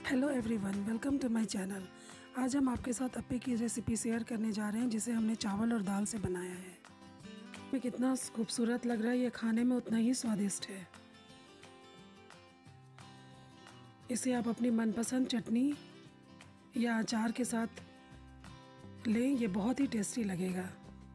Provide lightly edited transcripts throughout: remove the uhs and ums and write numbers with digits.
Hello everyone, welcome to my channel. आज हम आपके साथ अप्पे की रेसिपी शेयर करने जा रहे हैं जिसे हमने चावल और दाल से बनाया है। ये कितना खूबसूरत लग रहा है, ये खाने में उतना ही स्वादिष्ट है। इसे आप अपनी मनपसंद चटनी या अचार के साथ लें, ये बहुत ही टेस्टी लगेगा।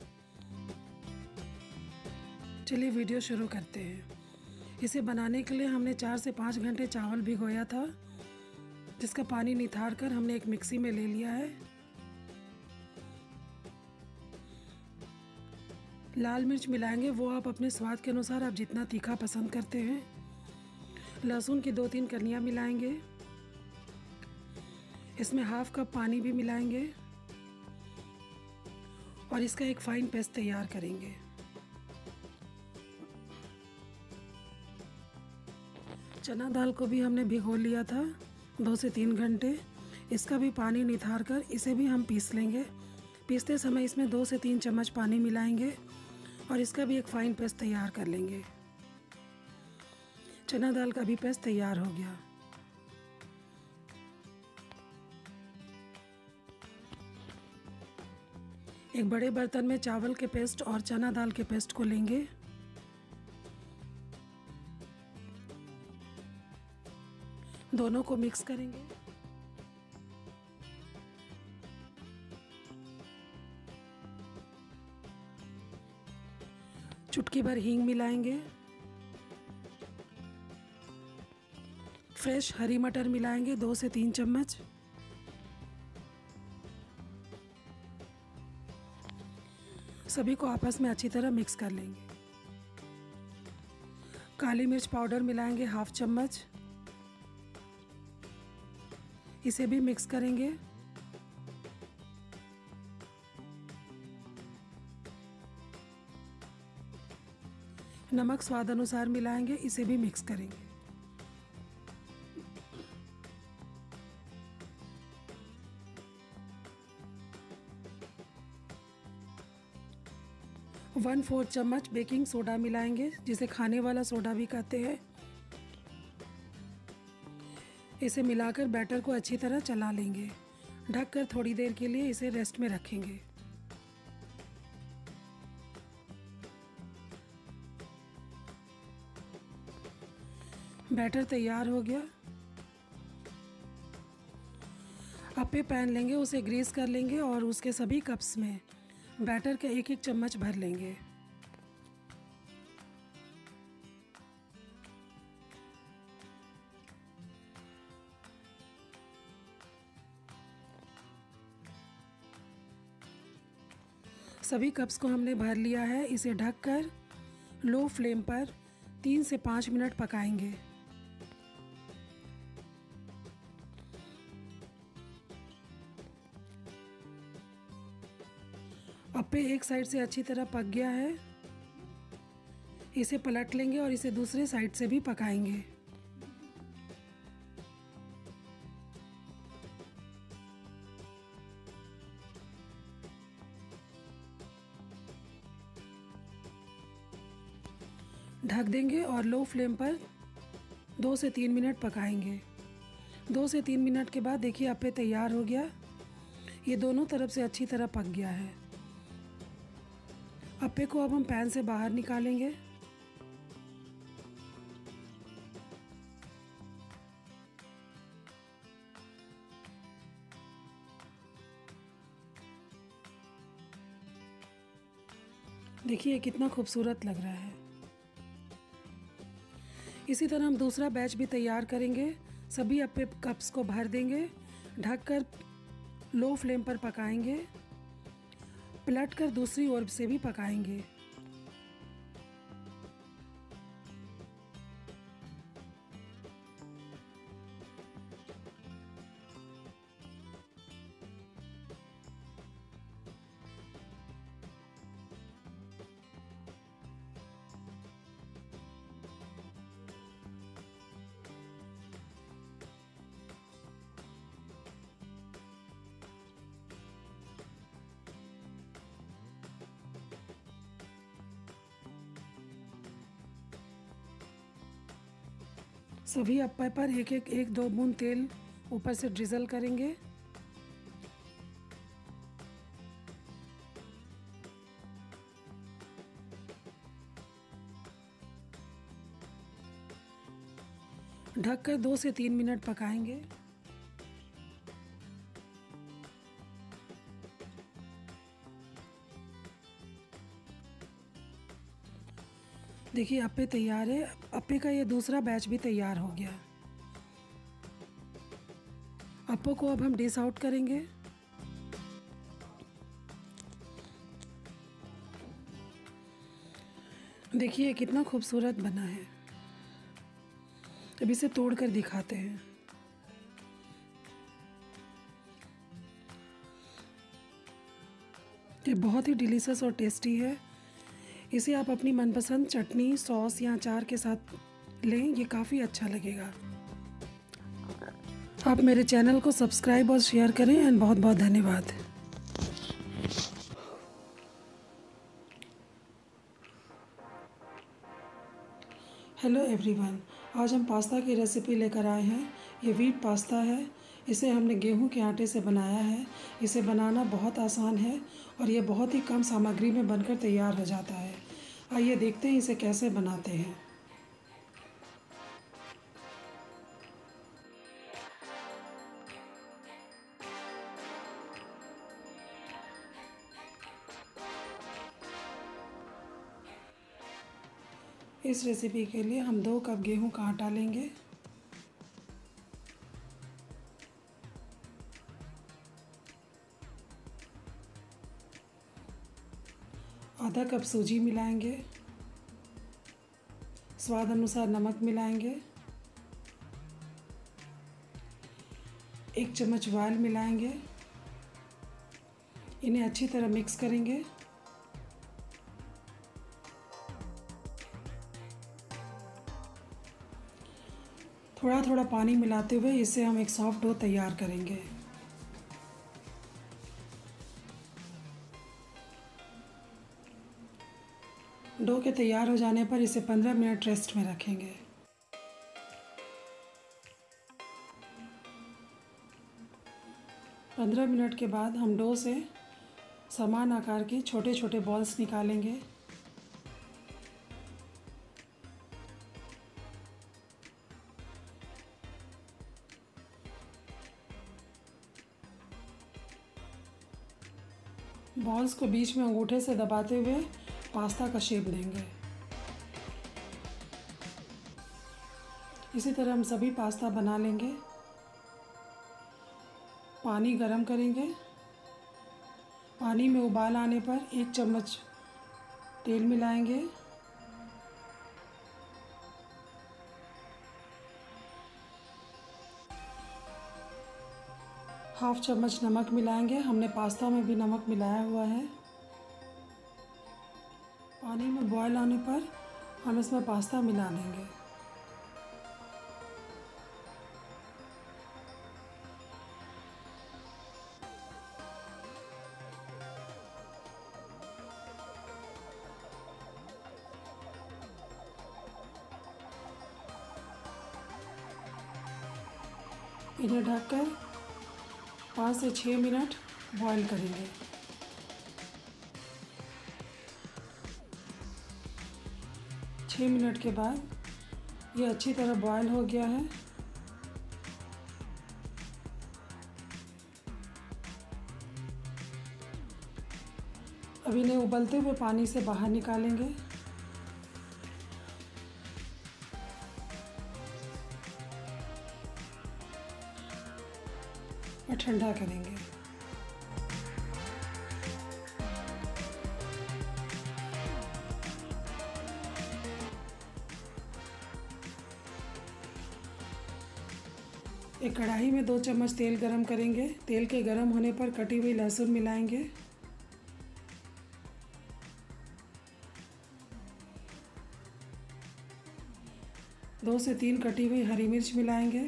चलिए वीडियो शुरू करते हैं। इसे बनाने के लिए हमने 4 से 5 घंटे चावल भिगोया था, जिसका पानी निथार कर हमने एक मिक्सी में ले लिया है। लाल मिर्च मिलाएंगे, वो आप अपने स्वाद के अनुसार, आप जितना तीखा पसंद करते हैं। लहसुन की 2-3 कलियां मिलाएंगे। इसमें हाफ कप पानी भी मिलाएंगे और इसका एक फाइन पेस्ट तैयार करेंगे। चना दाल को भी हमने भिगो लिया था 2 से 3 घंटे। इसका भी पानी निथार कर इसे भी हम पीस लेंगे। पीसते समय इसमें 2 से 3 चम्मच पानी मिलाएंगे और इसका भी एक फाइन पेस्ट तैयार कर लेंगे। चना दाल का भी पेस्ट तैयार हो गया। एक बड़े बर्तन में चावल के पेस्ट और चना दाल के पेस्ट को लेंगे। दोनों को मिक्स करेंगे। चुटकी भर हींग मिलाएंगे। फ्रेश हरी मटर मिलाएंगे 2 से 3 चम्मच। सभी को आपस में अच्छी तरह मिक्स कर लेंगे। काली मिर्च पाउडर मिलाएंगे हाफ चम्मच। इसे भी मिक्स करेंगे। नमक स्वाद अनुसार मिलाएंगे, इसे भी मिक्स करेंगे। वन 4 चम्मच बेकिंग सोडा मिलाएंगे, जिसे खाने वाला सोडा भी कहते हैं। इसे मिलाकर बैटर को अच्छी तरह चला लेंगे। ढककर थोड़ी देर के लिए इसे रेस्ट में रखेंगे। बैटर तैयार हो गया। अप्पे पैन लेंगे, उसे ग्रीस कर लेंगे और उसके सभी कप्स में बैटर के 1-1 चम्मच भर लेंगे। सभी कप्स को हमने भर लिया है। इसे ढककर लो फ्लेम पर 3 से 5 मिनट पकाएंगे। अप्पे एक साइड से अच्छी तरह पक गया है। इसे पलट लेंगे और इसे दूसरे साइड से भी पकाएंगे। ढक देंगे और लो फ्लेम पर 2 से 3 मिनट पकाएंगे। 2 से 3 मिनट के बाद देखिए अप्पे तैयार हो गया। ये दोनों तरफ से अच्छी तरह पक गया है। अप्पे को अब हम पैन से बाहर निकालेंगे। देखिए कितना खूबसूरत लग रहा है। इसी तरह हम दूसरा बैच भी तैयार करेंगे। सभी अप्पे कप्स को भर देंगे। ढककर लो फ्लेम पर पकाएंगे। पलटकर दूसरी ओर से भी पकाएंगे। सभी अप्पे पर एक 2 बूंद तेल ऊपर से ड्रिजल करेंगे। ढककर 2 से 3 मिनट पकाएंगे। देखिए अप्पे तैयार है। अप्पे का ये दूसरा बैच भी तैयार हो गया। अप्पो को अब हम डिश आउट करेंगे। देखिए कितना खूबसूरत बना है। अब इसे तोड़ कर दिखाते हैं। ये बहुत ही डिलीशियस और टेस्टी है। इसे आप अपनी मनपसंद चटनी, सॉस या अचार के साथ लें, ये काफ़ी अच्छा लगेगा। आप मेरे चैनल को सब्सक्राइब और शेयर करें एंड बहुत बहुत धन्यवाद। हेलो एवरीवन, आज हम पास्ता की रेसिपी लेकर आए हैं। ये व्हीट पास्ता है। इसे हमने गेहूं के आटे से बनाया है। इसे बनाना बहुत आसान है और ये बहुत ही कम सामग्री में बनकर तैयार हो जाता है। आइए देखते हैं इसे कैसे बनाते हैं। इस रेसिपी के लिए हम 2 कप गेहूं का आटा लेंगे। आधा कप सूजी मिलाएंगे। स्वाद अनुसार नमक मिलाएंगे। 1 चम्मच ऑयल मिलाएंगे। इन्हें अच्छी तरह मिक्स करेंगे। थोड़ा थोड़ा पानी मिलाते हुए इससे हम एक सॉफ्ट डो तैयार करेंगे। डो के तैयार हो जाने पर इसे 15 मिनट रेस्ट में रखेंगे। पंद्रह मिनट के बाद हम डो से समान आकार के छोटे छोटे बॉल्स निकालेंगे। बॉल्स को बीच में अंगूठे से दबाते हुए पास्ता का शेप देंगे। इसी तरह हम सभी पास्ता बना लेंगे। पानी गरम करेंगे। पानी में उबाल आने पर 1 चम्मच तेल मिलाएंगे। हाफ चम्मच नमक मिलाएंगे। हमने पास्ता में भी नमक मिलाया हुआ है। पानी में बॉयल आने पर हम इसमें पास्ता मिला देंगे। इन्हें ढककर 5 से 6 मिनट बॉयल करेंगे। छः मिनट के बाद ये अच्छी तरह बॉयल हो गया है। अब इन्हें उबलते हुए पानी से बाहर निकालेंगे। और ठंडा करेंगे। एक कढ़ाई में 2 चम्मच तेल गरम करेंगे। तेल के गरम होने पर कटी हुई लहसुन मिलाएंगे। दो से 3 कटी हुई हरी मिर्च मिलाएंगे।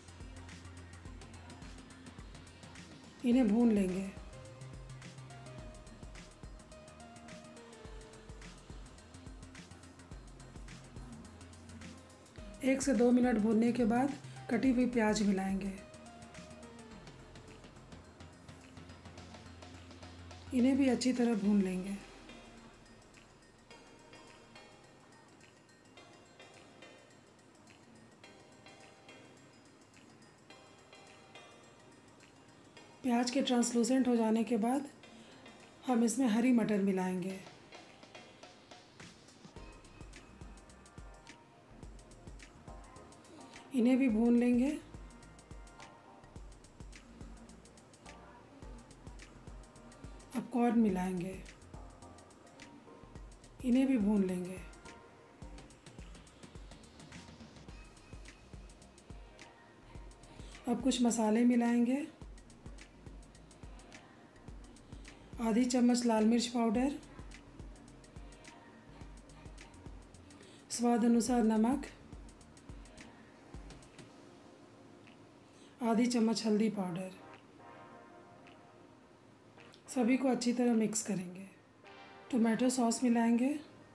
इन्हें भून लेंगे। एक से 2 मिनट भूनने के बाद कटी हुई प्याज मिलाएंगे। इन्हें भी अच्छी तरह भून लेंगे। प्याज के ट्रांसलूसेंट हो जाने के बाद हम इसमें हरी मटर मिलाएंगे। इन्हें भी भून लेंगे। अब कॉर्न मिलाएंगे, इन्हें भी भून लेंगे। अब कुछ मसाले मिलाएंगे। आधी चम्मच लाल मिर्च पाउडर, स्वाद अनुसार नमक, आधी चम्मच हल्दी पाउडर। सभी को अच्छी तरह मिक्स करेंगे। टोमेटो सॉस मिलाएंगे,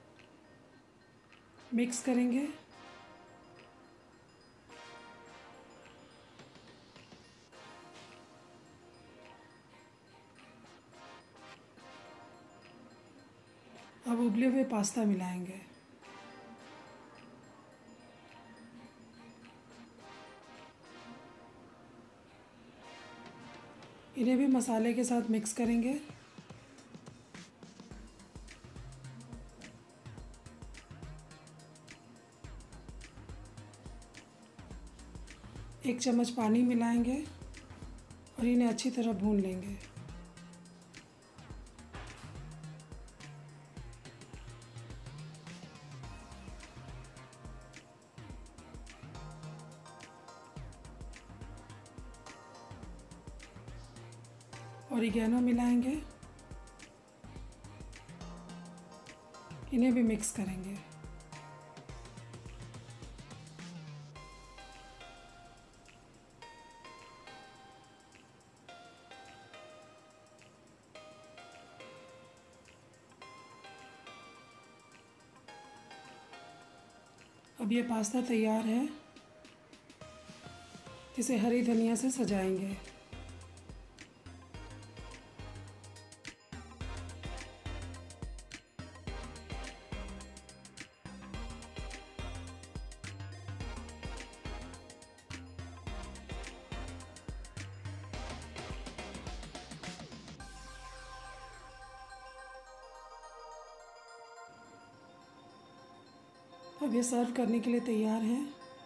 मिक्स करेंगे। अब उबले हुए पास्ता मिलाएंगे। इन्हें भी मसाले के साथ मिक्स करेंगे। एक चम्मच पानी मिलाएंगे और इन्हें अच्छी तरह भून लेंगे। ऑरिगेनो मिलाएंगे, इन्हें भी मिक्स करेंगे। अब ये पास्ता तैयार है। इसे हरी धनिया से सजाएंगे। अब ये सर्व करने के लिए तैयार है।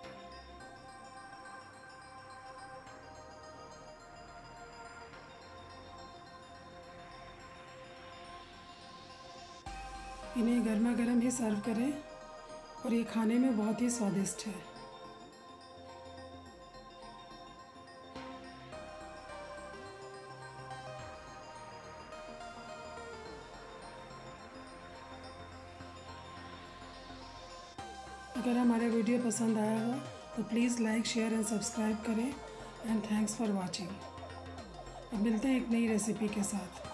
इन्हें गर्मा गर्म ही सर्व करें और ये खाने में बहुत ही स्वादिष्ट है। अगर हमारा वीडियो पसंद आया हो तो please like, share and subscribe करें। And thanks for watching. अब मिलते हैं एक नई रेसिपी के साथ।